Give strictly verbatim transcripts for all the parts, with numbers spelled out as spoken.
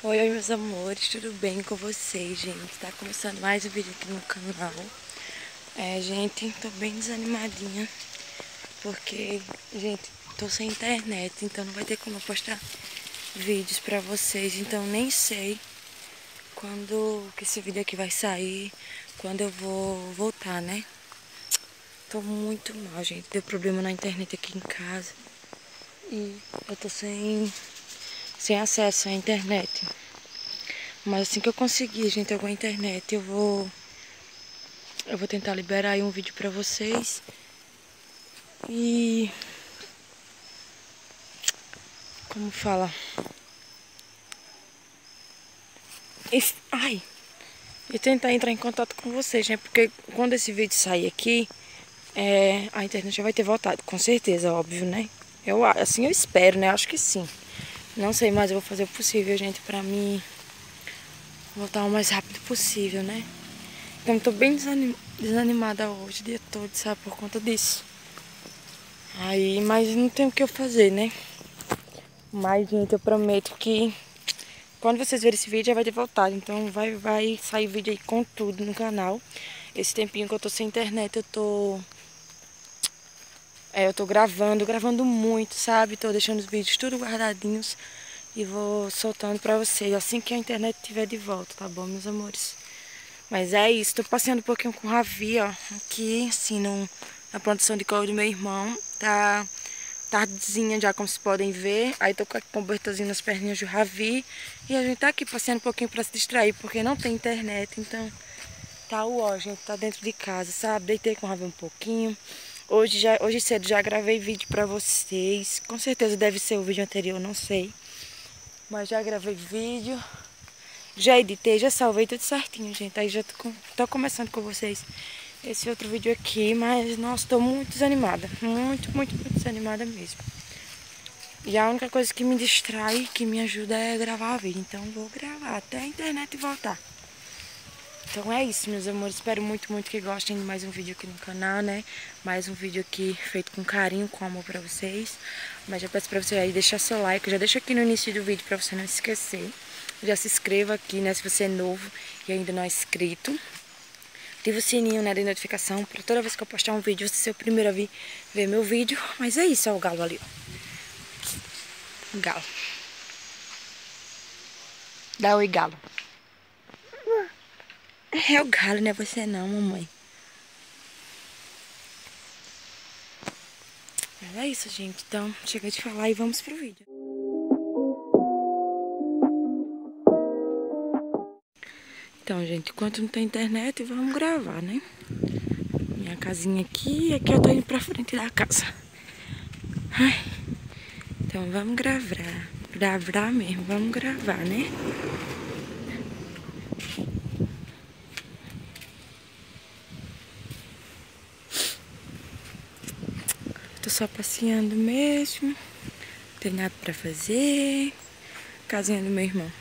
Oi, oi, meus amores, tudo bem com vocês, gente? Tá começando mais um vídeo aqui no canal. É, gente, tô bem desanimadinha, porque, gente, tô sem internet, então não vai ter como eu postar vídeos pra vocês. Então nem sei quando que esse vídeo aqui vai sair, quando eu vou voltar, né? Tô muito mal, gente. Deu problema na internet aqui em casa e eu tô sem, sem acesso à internet. Mas assim que eu conseguir, gente, alguma internet, eu vou eu vou tentar liberar aí um vídeo pra vocês. E como fala? Esse, ai, e tentar entrar em contato com vocês, né? Porque quando esse vídeo sair aqui, é, a internet já vai ter voltado, com certeza, óbvio, né? Eu assim eu espero, né? Acho que sim. Não sei, mas eu vou fazer o possível, gente, pra mim voltar o mais rápido possível, né? Então tô bem desanim desanimada hoje, o dia todo, sabe, por conta disso. Aí, mas não tem o que eu fazer, né? Mas, gente, eu prometo que quando vocês verem esse vídeo já vai ter voltado. Então vai, vai sair vídeo aí com tudo no canal. Esse tempinho que eu tô sem internet, eu tô... É, eu tô gravando, gravando muito, sabe? Tô deixando os vídeos tudo guardadinhos e vou soltando pra vocês assim que a internet estiver de volta, tá bom, meus amores? Mas é isso, tô passeando um pouquinho com o Ravi, ó. Aqui, assim, no, na plantação de couro do meu irmão. Tá tardezinha já, como vocês podem ver. Aí tô com a cobertorzinha nas perninhas do Ravi. E a gente tá aqui passeando um pouquinho pra se distrair, porque não tem internet. Então tá o ó, gente, tá dentro de casa, sabe? Deitei com o Ravi um pouquinho. Hoje, já, hoje cedo já gravei vídeo pra vocês. Com certeza deve ser o vídeo anterior, não sei. Mas já gravei vídeo. Já editei, já salvei tudo certinho, gente. Aí já tô, tô começando com vocês esse outro vídeo aqui. Mas, nossa, tô muito desanimada. Muito, muito, muito desanimada mesmo. E a única coisa que me distrai, que me ajuda é gravar vídeo. Então vou gravar até a internet voltar. Então é isso, meus amores. Espero muito, muito que gostem de mais um vídeo aqui no canal, né? Mais um vídeo aqui feito com carinho, com amor pra vocês. Mas já peço pra você aí deixar seu like. Já deixa aqui no início do vídeo pra você não esquecer. Já se inscreva aqui, né? Se você é novo e ainda não é inscrito. Ativa o sininho, né, de notificação. Pra toda vez que eu postar um vídeo, você ser o primeiro a vir ver meu vídeo. Mas é isso, ó, o galo ali, ó. O galo. Dá oi, galo. É o galo, não é você não, mamãe. Mas é isso, gente. Então, chega de falar e vamos pro vídeo. Então, gente, enquanto não tem internet, vamos gravar, né? Minha casinha aqui e aqui eu tô indo pra frente da casa. Ai. Então, vamos gravar. Gravar mesmo, vamos gravar, né? Tô só passeando mesmo. Não tem nada pra fazer. Casinha do meu irmão.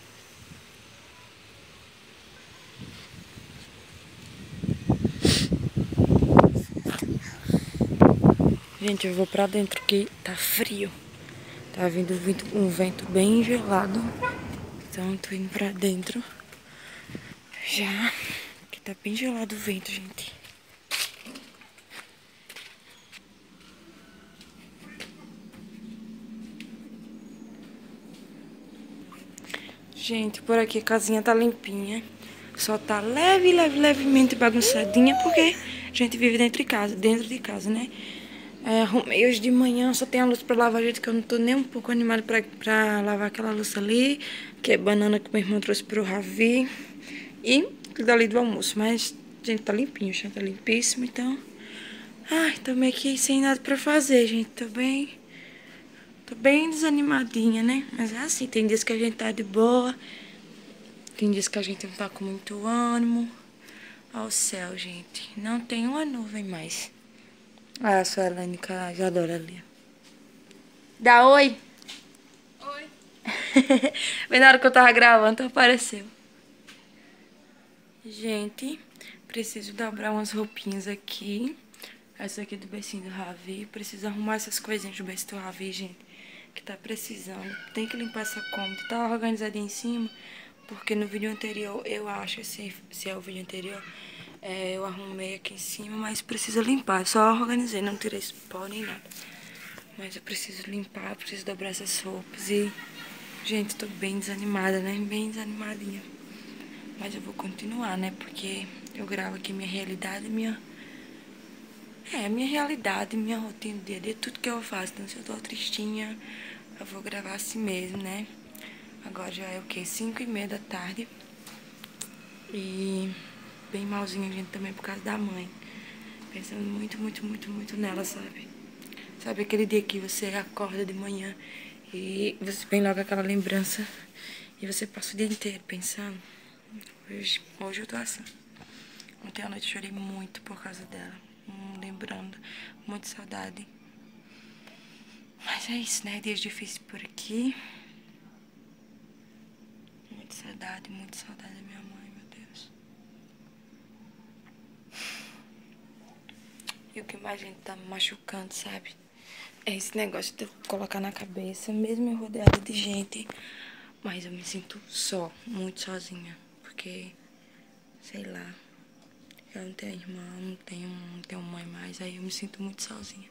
Gente, eu vou pra dentro que tá frio. Tá vindo um vento bem gelado. Então, tô indo pra dentro. Já. Que tá bem gelado o vento, gente. Gente, por aqui a casinha tá limpinha. Só tá leve, leve, levemente bagunçadinha, porque a gente vive dentro de casa, dentro de casa, né? É, arrumei hoje de manhã, só tem a luz pra lavar, gente, que eu não tô nem um pouco animada pra, pra lavar aquela louça ali, que é banana que meu irmão trouxe pro Ravi. E dali do almoço, mas, gente, tá limpinho, o chão tá limpíssimo, então... Ai, tô meio que sem nada pra fazer, gente, tô bem... Tô bem desanimadinha, né? Mas é assim, tem dias que a gente tá de boa, tem dias que a gente não tá com muito ânimo. Olha o céu, gente. Não tem uma nuvem mais. Ah, a sua Elaine, que ela já adora ali. Dá oi. Oi. Bem na hora que eu tava gravando, tu apareceu. Gente, preciso dobrar umas roupinhas aqui. Essa aqui do becinho do Ravi. Preciso arrumar essas coisinhas do becinho do Ravi, gente. que tá precisando. Tem que limpar essa cômoda. Tá organizadinha em cima, porque no vídeo anterior, eu acho, se, se é o vídeo anterior, é, eu arrumei aqui em cima, mas precisa limpar. Só organizei, não tirei pó nem nada. Mas eu preciso limpar, preciso dobrar essas roupas e... Gente, tô bem desanimada, né? Bem desanimadinha. Mas eu vou continuar, né? Porque eu gravo aqui minha realidade, minha... É, minha realidade, minha rotina do dia a dia, tudo que eu faço. Então, se eu tô tristinha, eu vou gravar assim mesmo, né? Agora já é o quê? cinco e meia da tarde. E bem malzinha, gente, também por causa da mãe. Pensando muito, muito, muito, muito nela, sabe? Sabe aquele dia que você acorda de manhã e você vem logo aquela lembrança e você passa o dia inteiro pensando? Hoje, hoje eu tô assim. Ontem à noite eu chorei muito por causa dela. Hum, lembrando, muita saudade. Mas é isso, né? Dias difíceis por aqui. Muita saudade, muita saudade da minha mãe, meu Deus. E o que mais a gente tá me machucando, sabe? É esse negócio de eu colocar na cabeça, mesmo eu rodeada de gente. Mas eu me sinto só, muito sozinha. Porque, sei lá, eu não tenho irmã, não tenho, não tenho mãe mais. Aí eu me sinto muito sozinha.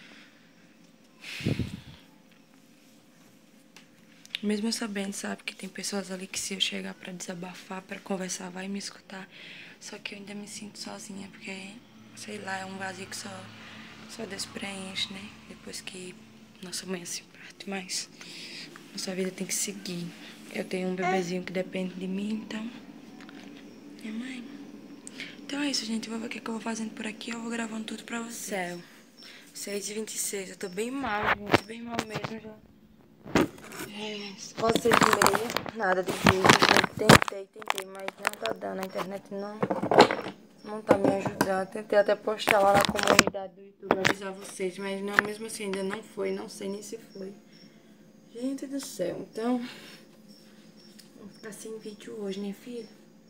Mesmo eu sabendo, sabe, que tem pessoas ali que se eu chegar pra desabafar, pra conversar, vai me escutar. Só que eu ainda me sinto sozinha, porque, sei lá, é um vazio que só, só Deus preenche, né? Depois que nossa mãe se parte, mas nossa vida tem que seguir. Eu tenho um bebezinho que depende de mim, então... Minha mãe. Então é isso, gente. Eu vou ver o que, é que eu vou fazendo por aqui. Eu vou gravando tudo pra vocês. Céu. seis e vinte e seis. Eu tô bem mal, gente. Bem mal mesmo já. É, quase seis e meia. Nada de vídeo, gente. Tentei, tentei, mas não tá dando. A internet não, não tá me ajudando. Tentei até postar lá na comunidade do YouTube, avisar vocês, mas não, mesmo assim ainda não foi. Não sei nem se foi. Gente do céu. Então, vamos ficar sem vídeo hoje, né, filho?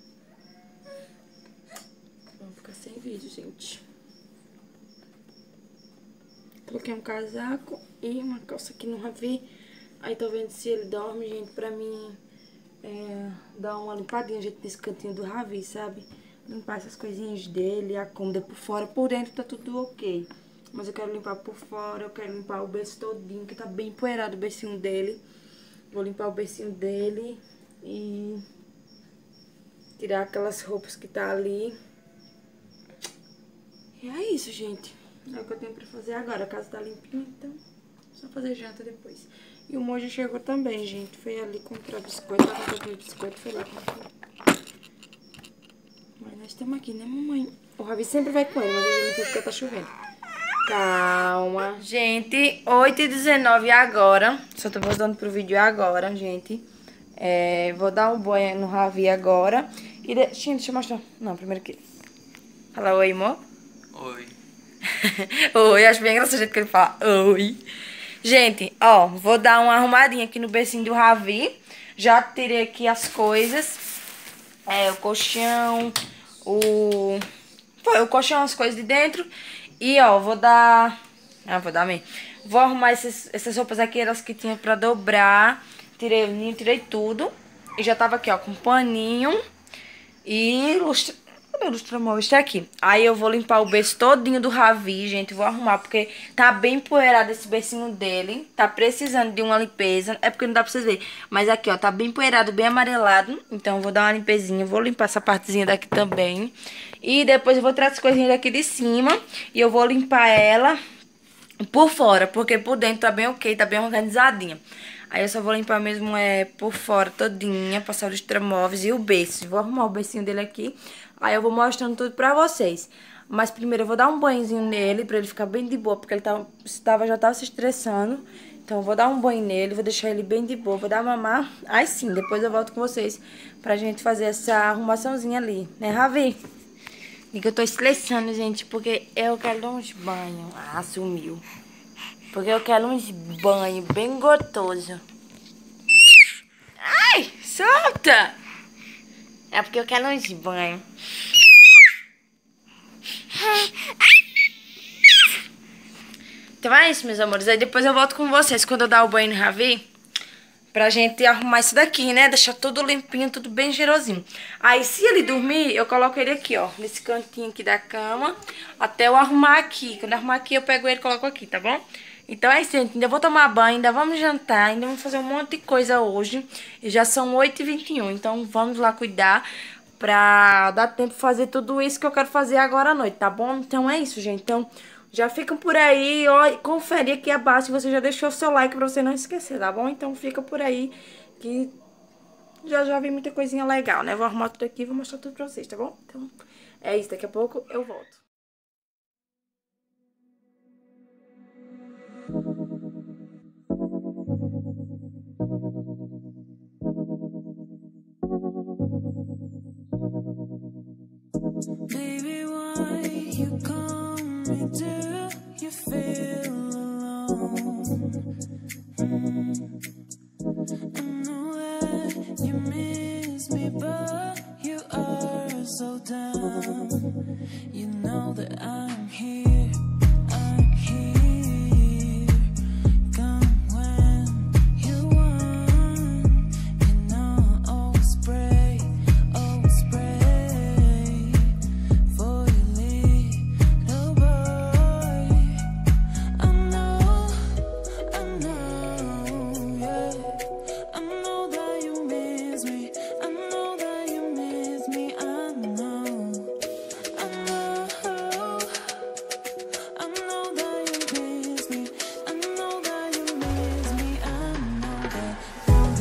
Vamos ficar sem vídeo, gente. Coloquei um casaco e uma calça aqui no Ravi. Aí tô vendo se ele dorme, gente, pra mim é, dar uma limpadinha, gente, nesse cantinho do Ravi, sabe? Limpar essas coisinhas dele, a cômoda por fora. Por dentro tá tudo ok. Mas eu quero limpar por fora, eu quero limpar o berço todinho, que tá bem empoeirado o bercinho dele. Vou limpar o bercinho dele e tirar aquelas roupas que tá ali. E é isso, gente. É o que eu tenho pra fazer agora. A casa tá limpinha, então só fazer janta depois. E o Moji chegou também, gente. Foi ali comprar biscoito. Ela comprou biscoito, foi lá comprar. Mas nós estamos aqui, né, mamãe? O Ravi sempre vai com ele, mas ele não foi porque tá chovendo. Calma. Gente, oito e dezenove agora. Só tô voltando pro vídeo agora, gente. É, vou dar um banho no Ravi agora. E de... Gente, deixa eu mostrar. Não, primeiro aqui. Fala oi, amor. Oi. Oi, acho bem engraçado o jeito que ele fala oi. Gente, ó, vou dar uma arrumadinha aqui no bercinho do Ravi. Já tirei aqui as coisas. É, o colchão, o... Foi, o colchão, as coisas de dentro. E, ó, vou dar... Ah, vou dar mesmo. Vou arrumar esses, essas roupas aqui, elas que tinha pra dobrar. Tirei o ninho, tirei tudo. E já tava aqui, ó, com paninho e lustre... Cadê o lustramóvel? Está aqui. Aí eu vou limpar o berço todinho do Ravi, gente. Vou arrumar, porque tá bem empoeirado esse bercinho dele. Tá precisando de uma limpeza. É porque não dá pra vocês verem. Mas aqui, ó, tá bem empoeirado, bem amarelado. Então eu vou dar uma limpezinha. Vou limpar essa partezinha daqui também. E depois eu vou tirar as coisinhas daqui de cima. E eu vou limpar ela por fora, porque por dentro tá bem ok, tá bem organizadinha. Aí eu só vou limpar mesmo é, por fora todinha, passar o lustramóveis e o berço. Vou arrumar o bercinho dele aqui. Aí eu vou mostrando tudo pra vocês. Mas primeiro eu vou dar um banhozinho nele, pra ele ficar bem de boa, porque ele tava, tava, já tava se estressando. Então eu vou dar um banho nele, vou deixar ele bem de boa, vou dar mamar. Aí sim, depois eu volto com vocês pra gente fazer essa arrumaçãozinha ali, né, Ravi? E que eu tô estressando, gente, porque eu quero dar uns banhos. Ah, sumiu. Porque eu quero uns banhos bem gostosos. Ai, solta! É porque eu quero uns banhos. Então é isso, meus amores. Aí depois eu volto com vocês quando eu dar o banho no Ravi. Pra gente arrumar isso daqui, né? Deixar tudo limpinho, tudo bem cheirosinho. Aí se ele dormir, eu coloco ele aqui, ó. Nesse cantinho aqui da cama. Até eu arrumar aqui. Quando eu arrumar aqui, eu pego ele e coloco aqui, tá bom? Então é isso, gente. Ainda vou tomar banho, ainda vamos jantar. Ainda vamos fazer um monte de coisa hoje. E já são oito e vinte e um. Então vamos lá cuidar pra dar tempo de fazer tudo isso que eu quero fazer agora à noite, tá bom? Então é isso, gente. Então já ficam por aí, ó, conferir aqui abaixo se você já deixou o seu like pra você não esquecer, tá bom? Então fica por aí que já já vem muita coisinha legal, né? Vou arrumar tudo aqui e vou mostrar tudo pra vocês, tá bom? Então é isso, daqui a pouco eu volto. Baby, why you call me? Do you feel alone? Mm. I know that you miss me, but you are so down. You know that I'm here, I'm here. Come when you want. You know I'll always pray, always pray for your little boy. I know, I know, yeah. I know that you miss me. I know that you miss me. I know, I know, I know that you miss me. I know that you miss me. I know that, know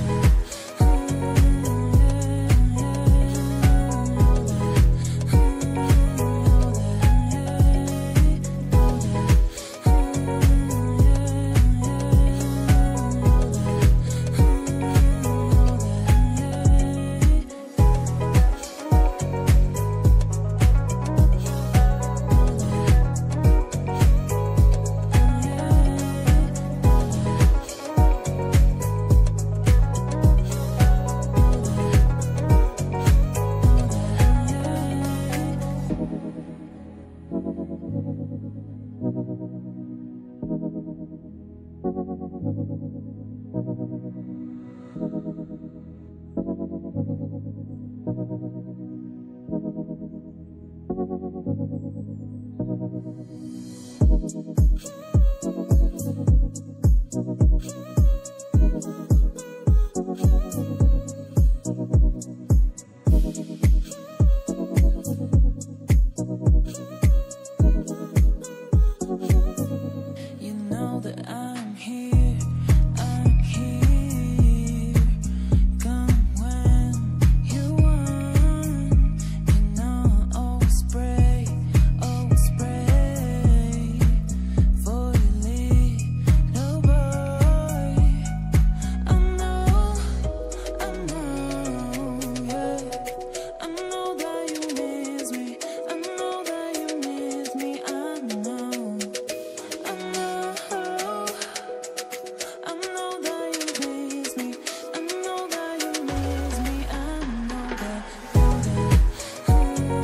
you know that I'm here, I'm here. Come when you want. You know I'll always pray, always pray for your little boy. I know, I know, yeah. I know that you miss me. I know that you miss me. I know. I know, I know that you miss me. I know that you miss me. I know that, know that.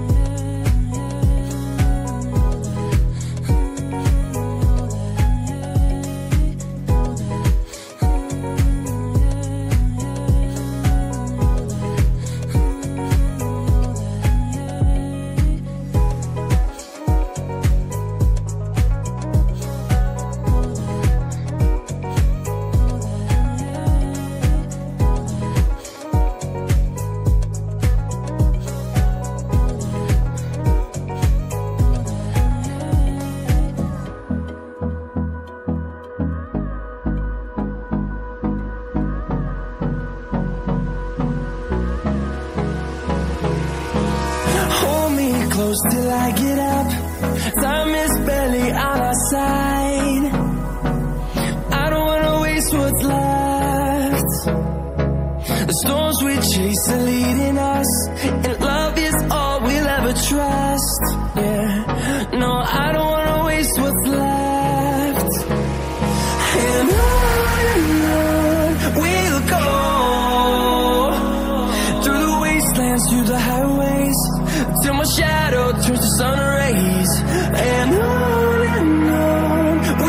Hold me close till I get up. Time is barely on our side. I don't wanna waste what's left. The storms we chase are leading us, and love is all we'll ever trust. Yeah, no, I don't wanna waste what's left. And on and on we'll go, through the wastelands, through the highways, till my shadow turns to sun rays. And on and on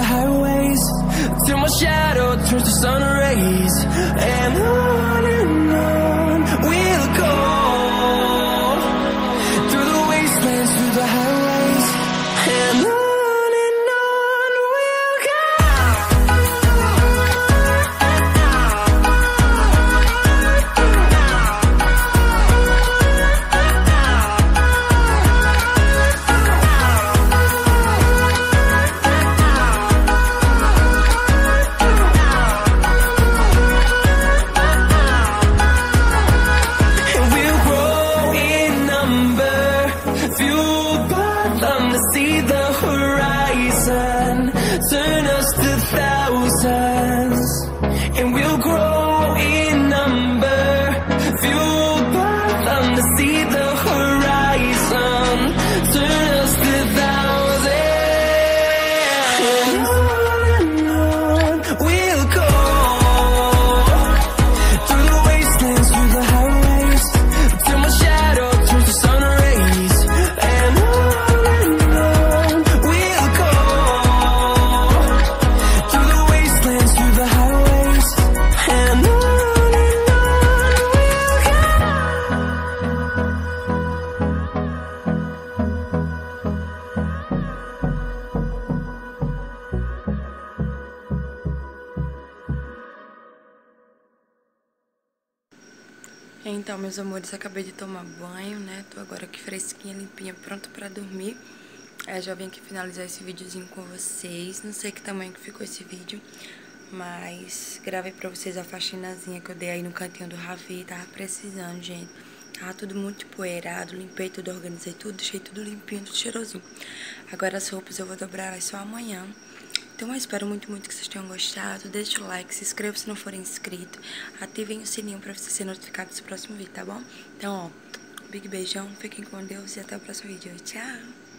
highways till my shadow turns to sun rays. And on and on we'll go, through the wastelands, through the highways. And on. See the horizon turn us to thousands, and we'll grow in number, fueled by them to see the horizon turn us to thousands. And on and on we'll go, through the wastelands, through the highways, till my shadow turns to sun rays. And on Então, meus amores, acabei de tomar banho, né? Tô agora aqui fresquinha, limpinha, pronta pra dormir. É, já vim aqui finalizar esse videozinho com vocês. Não sei que tamanho que ficou esse vídeo, mas gravei pra vocês a faxinazinha que eu dei aí no cantinho do Ravi. Tava precisando, gente. Tava tudo muito empoeirado, limpei tudo, organizei tudo, deixei tudo limpinho, tudo cheirosinho. Agora as roupas eu vou dobrar elas só amanhã. Então eu espero muito, muito que vocês tenham gostado. Deixe o like, se inscreva se não for inscrito. Ativem o sininho pra você ser notificado desse próximo vídeo, tá bom? Então, ó, big beijão, fiquem com Deus e até o próximo vídeo. Tchau!